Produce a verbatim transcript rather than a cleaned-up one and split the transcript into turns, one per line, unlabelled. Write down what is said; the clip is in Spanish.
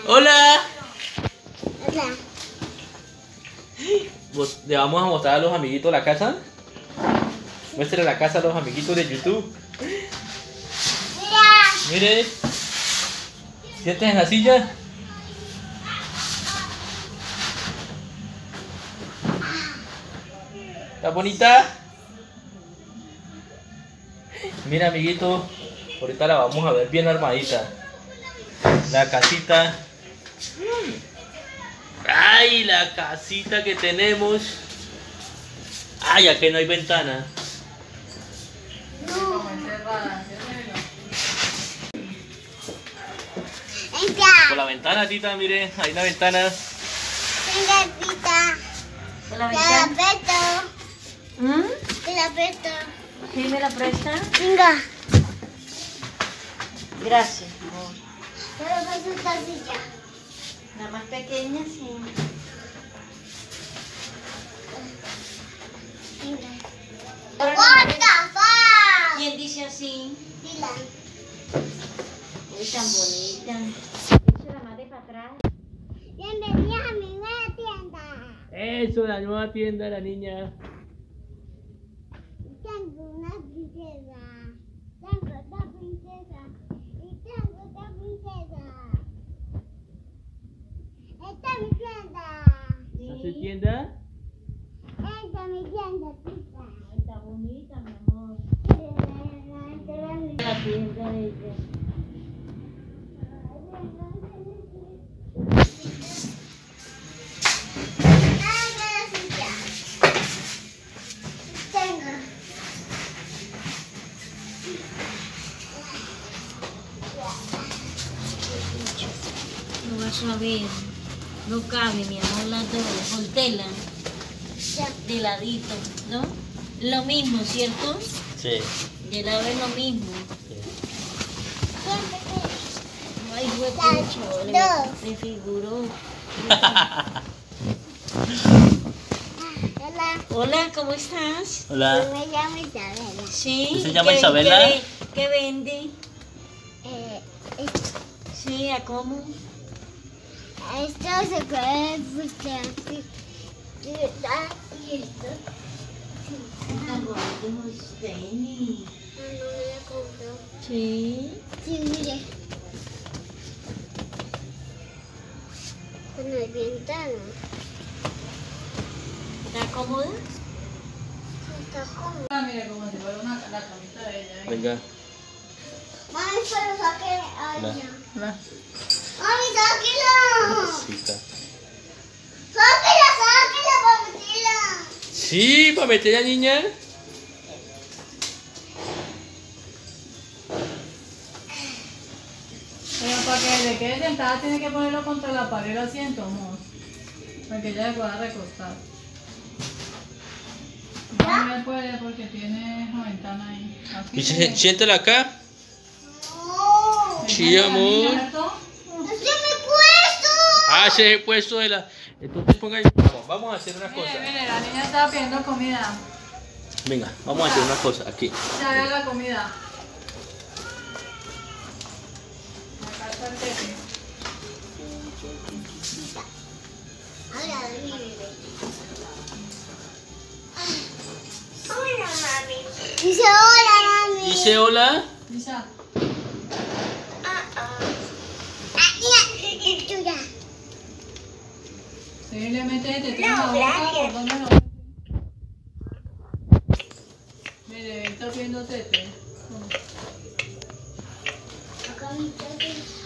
Hola.
Hola.
¿Le vamos a mostrar a los amiguitos la casa? Muestre la casa a los amiguitos de YouTube.
Mira.
Mire. ¿Sientes en la silla? ¿Está bonita? Mira, amiguito, ahorita la vamos a ver bien armadita. La casita. ¡Ay, la casita que tenemos! ¡Ay, aquí no hay ventana!
No.
Por la ventana, tita, mire, hay una ventana.
Venga, tita.
¿Te la
Te la
ventana?
presto.
¿Mm?
Te la presto.
¿Sí me la presta?
Venga.
Gracias, amor.
Te la presto esta silla.
La más pequeña, sí.
Venga.
Ahora
What
no-
the fuck?
¿Quién dice así?
Dila.
Uy, tan bonita. Eso la más de para atrás.
Bienvenida a mi nueva tienda.
Eso, la nueva tienda de la niña.
Tengo una princesa. Tengo otra princesa. Y tengo otra princesa. Esta es mi tienda.
¿Está su tienda?
Esta es mi tienda, tita.
Ay, está bonita, mi amor. La tienda de ella. No vas a ver. No cabe, mi amor, las dos. Voltela. De ladito, ¿no? Lo mismo, ¿cierto?
Sí.
De lado es lo mismo.
sí.
Ay, huepucho, le
Dos.
me figuró.
Hola.
Hola, ¿cómo estás?
Yo
Hola.
me llamo Isabela.
Sí.
¿Usted se llama
¿qué-
Isabela?
¿Qué, ve- qué vende?
Eh, esto,
Sí, ¿a cómo?
esto se puede buscar así. Y está- y esto.
Tan bonitos tenis.
Ah, no me la compró.
Sí.
Sí, mire. Con el ventana.
¿Está cómoda?
Sí, está cómodo.
Ah, mira, como si fuera una, la camisa de ella. ¿eh?
Venga.
Mami, pero saque. Ay,
Hola.
ya.
Hola.
Mami, sáquela.
Cita.
Sáquela, sáquela para meterla.
Sí, para meter a la niña.
Pero para que le quede sentada tiene que ponerlo contra la pared el asiento, amor. Para que ella se pueda recostar. No me puede porque tiene la ventana ahí. Así
Y
que-
si- siéntela acá.
No.
Sí,
¿La niña,
amor.
¿cierto?
¡Es que me he puesto!
Ah, ese es el puesto de la... Entonces ponga ahí. Vamos, vamos a hacer una
Mire,
cosa.
mire, la niña estaba pidiendo comida.
Venga, vamos a hacer una cosa. Aquí.
Ya vea la comida. Acá está el tete.
Hola, mami. Hola, mami. Dice hola, mami.
Dice hola.
Lisa,
Ah, ah. Ah, mira, es tuya.
si le metes tete en
No,
la boca,
gracias.
¿por dónde lo metes? Mire, él está pidiendo tete.
Acá mi tete.